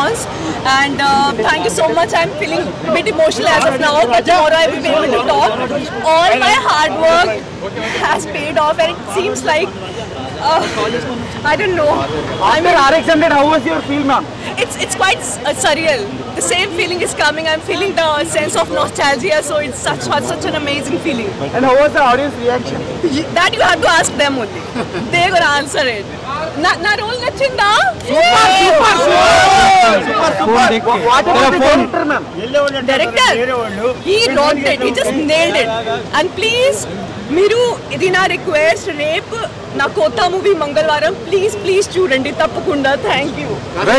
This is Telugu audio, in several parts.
response, and thank you so much. I'm feeling a bit emotional as of now, but tomorrow I will be able to talk. All my hard work has paid off, and it seems like I don't know. After RX100, how was your feel, ma'am? It's quite surreal. The same feeling is coming. I'm feeling the sense of nostalgia, so it's such an amazing feeling. And how was the audience reaction? That you have to ask them only. They're gonna answer it. Na role nachinda? What about the director, ma'am? Director, he rocked it. He just nailed it. And please, మీరు ఇది నా రిక్వెస్ట్, రేపు నా కొత్త మూవీ మంగళవారం ప్లీజ్ చూడండి తప్పకుండా. Thank you.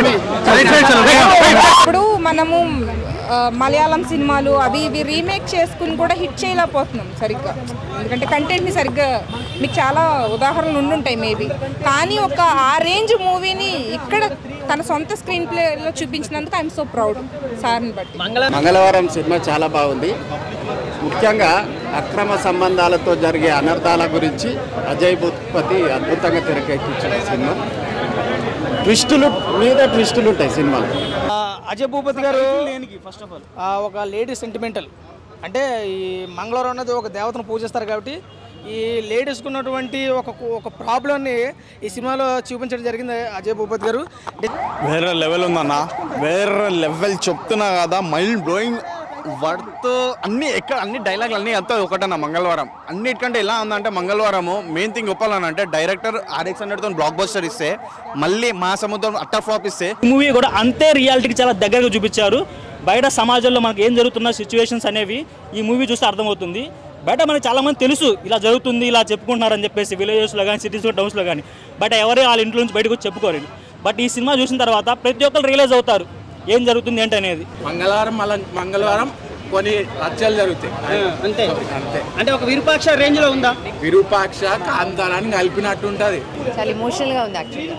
ఇప్పుడు మనము మలయాళం సినిమాలు అవి ఇవి రీమేక్ చేసుకుని కూడా హిట్ చేయలేకపోతున్నాం సరిగ్గా, ఎందుకంటే కంటెంట్ని సరిగ్గా మీకు చాలా ఉదాహరణలు ఉండుంటాయి మేబీ. కానీ ఒక ఆ రేంజ్ మూవీని ఇక్కడ తన సొంత స్క్రీన్ ప్లేలో చూపించినందుకు ఐఎమ్ సో ప్రౌడ్ సార్ని బట్టి. మంగళవారం సినిమా చాలా బాగుంది. ముఖ్యంగా అక్రమ సంబంధాలతో జరిగే అనర్థాల గురించి అజయ్ భూపతి అద్భుతంగా తెరకెక్కించిన సినిమా. ట్విస్టులు మీద ట్విస్టులు ఉంటాయి సినిమాలో. Ajay Bhupathi garu first of all ఒక లేడీ సెంటిమెంటల్, అంటే ఈ మంగళవారం అనేది ఒక దేవతను పూజిస్తారు కాబట్టి ఈ లేడీస్కి ఉన్నటువంటి ఒక ప్రాబ్లమ్ని ఈ సినిమాలో చూపించడం జరిగింది అజయ్ భూపతి గారు. వేరే లెవెల్ ఉందన్న, వేరే లెవెల్ చెప్తున్నా కదా, మైండ్ బ్లోయింగ్ వర్త్. అన్ని డైలాగులు అన్నీ అంతా ఒకటన్నా. మంగళవారం అన్నిటికంటే ఎలా ఉందంటే, మంగళవారము మెయిన్ థింగ్ చెప్పాలనంటే డైరెక్టర్ RX100తో బ్లాక్ బస్టర్ ఇస్తే, మళ్ళీ మా సముద్రం అట్టర్ ఫ్లాప్ ఇస్తే, మూవీ కూడా అంతే రియాలిటీకి చాలా దగ్గరగా చూపించారు. బయట సమాజంలో మనకు ఏం జరుగుతున్న సిచ్యువేషన్స్ అనేవి ఈ మూవీ చూస్తే అర్థమవుతుంది. బయట మనకు చాలామంది తెలుసు ఇలా జరుగుతుంది, ఇలా చెప్పుకుంటున్నారని చెప్పేసి, విలేజెస్లో కానీ సిటీస్లో టౌన్స్లో కానీ. బట్ ఎవరే వాళ్ళ ఇంట్లో నుంచి బయటకు వచ్చి చెప్పుకోరు. బట్ ఈ సినిమా చూసిన తర్వాత ప్రతి ఒక్కరు రియలైజ్ అవుతారు ఏం జరుగుతుంది ఏంటి అనేది. మంగళవారం కొన్ని హత్యలు జరుగుతాయి అంతే అంటే ఒక విరూపాక్ష రేంజ్లో ఉందా? విరూపాక్ష కాంతారాన్ని కలిపినట్టు ఉంటుంది. చాలా ఎమోషనల్గా ఉంది యాక్చువల్గా.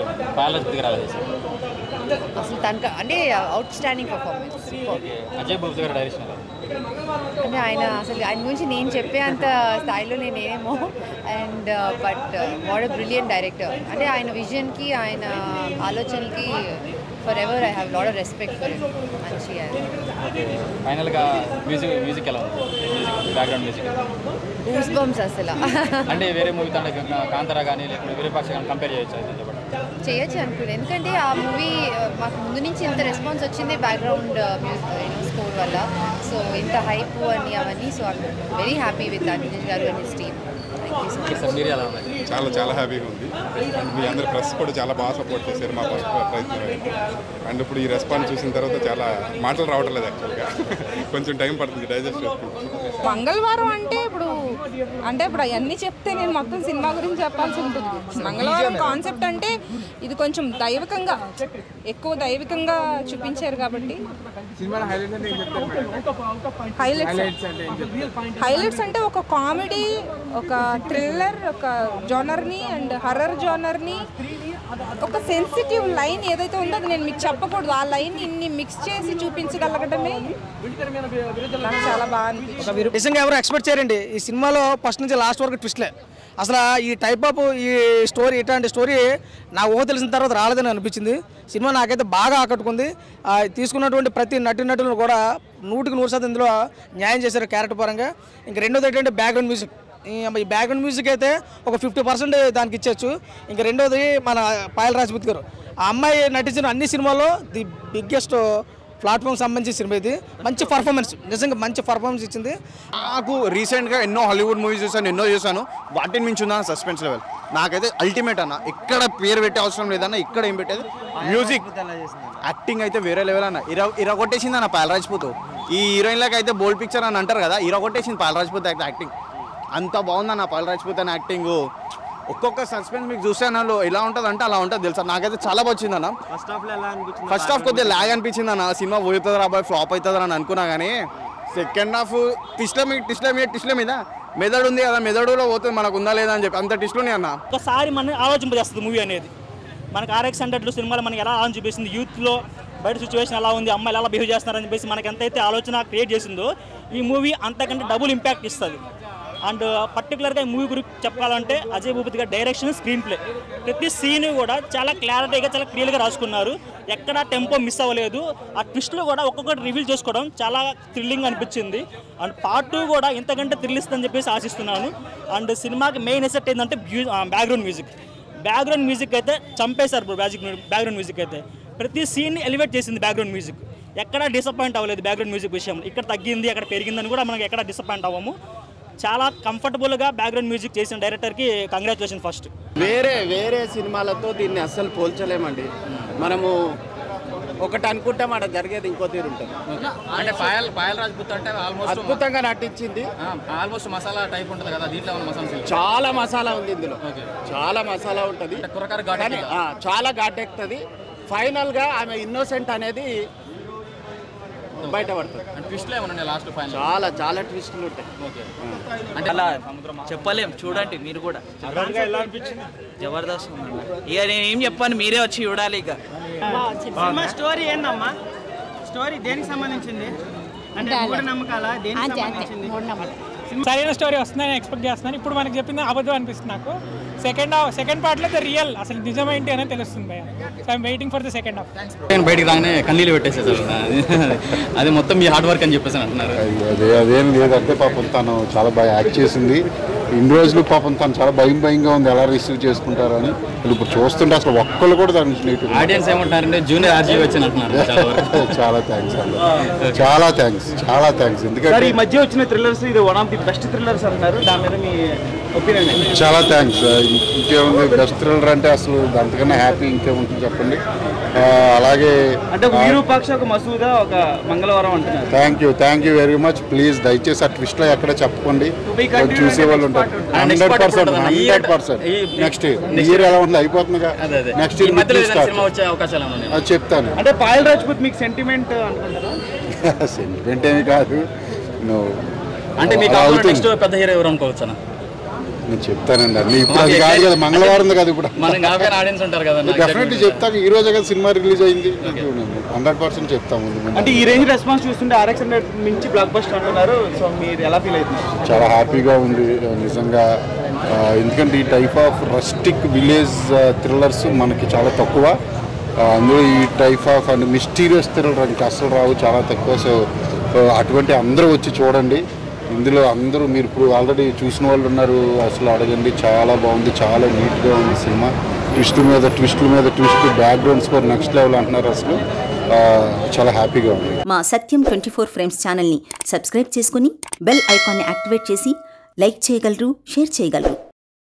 అసలు తనకు అంటే అవుట్ స్టాండింగ్ పర్ఫార్మెన్స్. అంటే ఆయన గురించి నేను చెప్పే అంత స్థాయిలో నేనేమో. And but what a brilliant director. అంటే ఆయన విజన్కి, ఆయన ఆలోచనలకి forever I have a lot of respect for him. మంచిగా ఫైనల్గా మ్యూజిక్ ఎలా ఉంది? బ్యాక్గ్రౌండ్ మ్యూజిక్ గూస్ బంప్స్ అసలు. అంటే వేరే మూవీ తంటే కాంతారా కానీ లేకపోతే విరూపాక్ష కానీ కంపేర్ చేయొచ్చు అనుకున్నాను. ఎందుకంటే ఆ మూవీ మాకు ముందు నుంచి ఇంత రెస్పాన్స్ వచ్చింది బ్యాక్గ్రౌండ్ మ్యూజిక్ స్కోర్ వల్ల. సో ఇంత హైప్ అని అవన్నీ. So I'm very happy with Anil garu and his team. చాలా హ్యాపీగా ఉంది. అండ్ మీ అందరు ప్రెస్ కూడా చాలా బాగా సపోర్ట్ చేశారు మా ప్రయత్నం. అండ్ ఇప్పుడు ఈ రెస్పాన్స్ చూసిన తర్వాత చాలా మాటలు రావటం లేదు యాక్చువల్గా. కొంచెం టైం పడుతుంది డైజెస్ట్ చేసుకుంటాం. మంగళవారం అంటే ఇప్పుడు అవన్నీ చెప్తే నేను మొత్తం సినిమా గురించి చెప్పాల్సి ఉంటుంది. మంగళవారం కాన్సెప్ట్ అంటే ఇది కొంచెం ఎక్కువ దైవికంగా చూపించారు కాబట్టి. హైలైట్స్ అంటే ఒక కామెడీ, ఒక థ్రిల్లర్, ఒక జోనర్ని అండ్ హర్రర్ జోనర్ని, ఒక సెన్సిటివ్ లైన్ ఏదైతే ఉందో అది నేను మీకు చెప్పకూడదు. ఆ లైన్ ఇన్ని మిక్స్ చేసి చూపించగలగడమే నాకు చాలా బాగా అనిపించింది. నిజంగా ఎవరు ఎక్స్పెక్ట్ చేయరండి ఈ సినిమాలో ఫస్ట్ నుంచి లాస్ట్ వరకు ట్విస్ట్లే. అసలు ఈ టైప్ ఆఫ్ ఈ స్టోరీ, ఇట్లాంటి స్టోరీ నా ఊహ తెలిసిన తర్వాత రాలేదని అనిపించింది. సినిమా నాకైతే బాగా ఆకట్టుకుంది. తీసుకున్నటువంటి ప్రతి నటులు కూడా 100% ఇందులో న్యాయం చేశారు క్యారెక్టర్ పరంగా. ఇంక రెండోది ఏంటంటే బ్యాక్గ్రౌండ్ మ్యూజిక్. ఈ బ్యాక్గ్రౌండ్ మ్యూజిక్ అయితే ఒక 50% దానికి ఇచ్చచ్చు. ఇంక రెండోది మన పాయల్ రాజ్పూత్ గారు. ఆ అమ్మాయి నటించిన అన్ని సినిమాల్లో ది బిగ్గెస్ట్ ప్లాట్ఫామ్ సంబంధించిన సినిమా ఇది. మంచి పర్ఫార్మెన్స్, నిజంగా మంచి పర్ఫార్మెన్స్ ఇచ్చింది. నాకు రీసెంట్గా ఎన్నో హాలీవుడ్ మూవీస్ చూసాను. వాటిని మించి ఉందా సస్పెన్స్ లెవెల్. నాకైతే అల్టిమేట్ అన్న. ఇక్కడ పేరు పెట్టే అవసరం లేదన్న. ఇక్కడ ఏం పెట్టేది మ్యూజిక్, యాక్టింగ్ అయితే వేరే లెవెల్ అన్న. ఇరగొట్టేసింది అన్న పాయల్ రాజ్పూత్. ఈ హీరోయిన్లకు అయితే బోల్డ్ పిక్చర్ అని అంటారు కదా, ఇరగొట్టేసింది పాయల్ రాజ్పూత్ యాక్టింగ్. అంత బాగుందన్న పాయల్ రాజ్పూత్ అని యాక్టింగ్. ఒక్కొక్క సస్పెన్స్ మీకు చూస్తే అన్న ఎలా ఉంటుంది అంటే అలా ఉంటుంది తెలుసా. నాకైతే చాలా వచ్చింది అన్న. ఫస్ట్ హాఫ్ కొద్దిగా ల్యాగ్ అనిపించింది అన్న. సినిమా పోతుంది రాబోయే ఫ్లాప్ అవుతుంది అని అనుకున్నా, కానీ సెకండ్ హాఫ్ టిస్ట్ల మీద మెదడు ఉంది కదా, మెదడులో పోతుంది మనకు ఉందా లేదా అని చెప్పి అంత టిస్ట్లునే అన్న. ఒకసారి మనం ఆలోచింపజేస్తుంది మూవీ అనేది. మనకు RX100 సినిమాలో మనకి ఎలా ఆలోచన చూపిస్తుంది, యూత్లో బయట సిచ్యువేషన్ ఎలా ఉంది, అమ్మాయిలు ఎలా బిహేవ్ చేస్తున్నారని చెప్పేసి మనకి ఎంతైతే ఆలోచన క్రియేట్ చేసిందో ఈ మూవీ అంతకంటే డబుల్ ఇంపాక్ట్ ఇస్తుంది. అండ్ పర్టికులర్గా ఈ మూవీ గురించి చెప్పాలంటే అజయ్ భూపతి గారి డైరెక్షన్, స్క్రీన్ ప్లే, ప్రతి సీన్ కూడా చాలా క్లారిటీగా చాలా క్లియర్గా రాసుకున్నారు. ఎక్కడ టెంపో మిస్ అవ్వలేదు. ఆ ట్విస్ట్లు కూడా ఒక్కొక్కటి రివీల్ చేసుకోవడం చాలా థ్రిల్లింగ్ అనిపించింది. అండ్ పార్ట్ 2 కూడా ఇంతకంటే థ్రిల్ ఇస్తుందని చెప్పేసి ఆశిస్తున్నాను. అండ్ సినిమాకి మెయిన్ ఎసెట్ ఏంటంటే బ్యాక్గ్రౌండ్ మ్యూజిక్ అయితే చంపేశారు బ్రో. బ్యాక్గ్రౌండ్ మ్యూజిక్ అయితే ప్రతి సీన్ని ఎలివేట్ చేసింది బ్యాక్గ్రౌండ్ మ్యూజిక్. ఎక్కడ డిసప్పాయింట్ అవ్వలేదు బ్యాక్గ్రౌండ్ మ్యూజిక్ విషయం. ఇక్కడ తగ్గింది, అక్కడ పెరిగిందని కూడా మనకి ఎక్కడ డిసప్పాయింట్ అవ్వము. చాలా కంఫర్టబుల్గా బ్యాక్గ్రౌండ్ మ్యూజిక్ చేసిన డైరెక్టర్కి కంగ్రాచులేషన్ ఫస్ట్. వేరే సినిమాలతో దీన్ని అస్సలు పోల్చలేమండి. మనము ఒకటి అనుకుంటాం, అక్కడ జరిగేది ఇంకో తీరు ఉంటుంది. అంటే పాయల్ రాజ్పుత్ అంటే ఆల్మోస్ట్ అద్భుతంగా నటించింది. ఆల్మోస్ట్ మసాలా టైప్ ఉంటుంది కదా, దీంట్లో మసాలా చాలా మసాలా ఉంది ఇందులో. చాలా మసాలా ఉంటుంది, చాలా ఘాటెక్కుతుంది. ఫైనల్గా ఆమె ఇన్నోసెంట్ అనేది బయటపడుతుంది. ట్విస్ట్లు ఏమన్నా లాస్ట్ ఫైనల్ చాలా ట్విస్టులు ఉంటాయి. అంటే అలా చెప్పలేం, చూడండి మీరు కూడా. జబర్దస్త్ ఉందండి. ఇక నేను ఏం చెప్పాను, మీరే వచ్చి చూడాలి. ఇక సినిమా స్టోరీ ఏందమ్మా? స్టోరీ దేనికి సంబంధించింది? అంటే మూఢనమ్మకాల దేనికి సంబంధించింది? సరైన స్టోరీ వస్తుందని ఎక్స్పెక్ట్ చేస్తున్నాను. ఇప్పుడు మనకి చెప్పింది అబద్ధం అనిపిస్తుంది నాకు. సెకండ్ పార్ట్లో ద రియల్ అసలు నిజమేంటి అనేది తెలుస్తుంది. So I'm waiting for the second half. నేను బయటికి రాగానే కన్నీళ్ళు పెట్టేసేసారు. అది మొత్తం మీ హార్డ్ వర్క్ అని చెప్పేసి అంటున్నారు. అదేం లేదంటే పాపం తను చాలా బాగా యాక్ట్ చేసింది. ఇన్ని రోజులు పాపం తను చాలా భయంగా ఉంది ఎలా రిసీవ్ చేసుకుంటారని. ఇప్పుడు చూస్తుంటే అసలు ఒక్కళ్ళు కూడా దాని ఆడియన్స్ ఏమంటారంటే జూనియర్ ఆర్జీవి వచ్చి అంటున్నారు. చాలా థ్యాంక్స్ చాలా థ్యాంక్స్. ఎందుకంటే ఈ మధ్య వచ్చిన థ్రిల్లర్స్ ఇది one of the best thrillers అంటున్నారు. దాని మీద మీ ఒపీనియన్? చాలా థ్యాంక్స్. ఇంకేముంది, బెస్ట్ థ్రిల్లర్ అంటే అసలు దాంతకన్నా హ్యాపీ ఇంకేముంటుంది చెప్పండి. అలాగే అంటే విరూపాక్ష, ఒక మసూదా, ఒక మంగళవారం అంటున్నారు. Thank you very much. Please దయచేసి ఆ ట్విస్ట్లో ఎక్కడ చెప్పకండి, చూసేవాళ్ళు ఉంటారు. 100% నెక్స్ట్ ఇయర్ ఎలా ఉంటుంది అయిపోతుందిగా. నెక్స్ట్ ఇయర్ చెప్తాను. అంటే పాయల్ రాజ్పుత్ మీకు సెంటిమెంట్ అనుకుంటారా? సెంటిమెంట్ ఏమి కాదు. అంటే మీకు నెక్స్ట్ పెద్ద హీరో ఎవరు అనుకోవచ్చా? నేను చెప్తానండి. అన్ని ఇప్పుడు అది కాదు కదా, మంగళవారం కదా. ఇప్పుడు ఆడియన్స్ ఉంటారు కదా, డెఫినెట్లీ చెప్తాను. ఈ రోజే కదా సినిమా రిలీజ్ అయింది. 100% చెప్తాము. అంటే ఈ రేంజ్ రెస్పాన్స్ చూస్తుంటే RX 100 మించి బ్లాక్ బస్టర్ అంటున్నారు. సో మీరు ఎలా ఫీల్ అవుతుంది? చాలా హ్యాపీగా ఉంది నిజంగా. ఎందుకంటే ఈ type of rustic village thrillers మనకి చాలా తక్కువ. అందులో ఈ type of and mysterious thriller ఇంకా అసలు రావు, చాలా తక్కువ. సో అటువంటి అందరూ వచ్చి చూడండి. ఇందులో అందరూ మీరు ఇప్పుడు ఆల్రెడీ చూసిన వాళ్ళు ఉన్నారు, అసలు అడగండి. చాలా బాగుంది, చాలా నీట్గా ఉంది సినిమా. ట్విస్టుల మీద twist, background score next level అంటున్నారు. అసలు చాలా హ్యాపీగా ఉంది. మా సత్యం 24 ఫ్రేమ్స్ ఛానల్ని సబ్స్క్రైబ్ చేసుకుని బెల్ ఐకాన్ని యాక్టివేట్ చేసి లైక్ చేయగలరు, షేర్ చేయగలరు.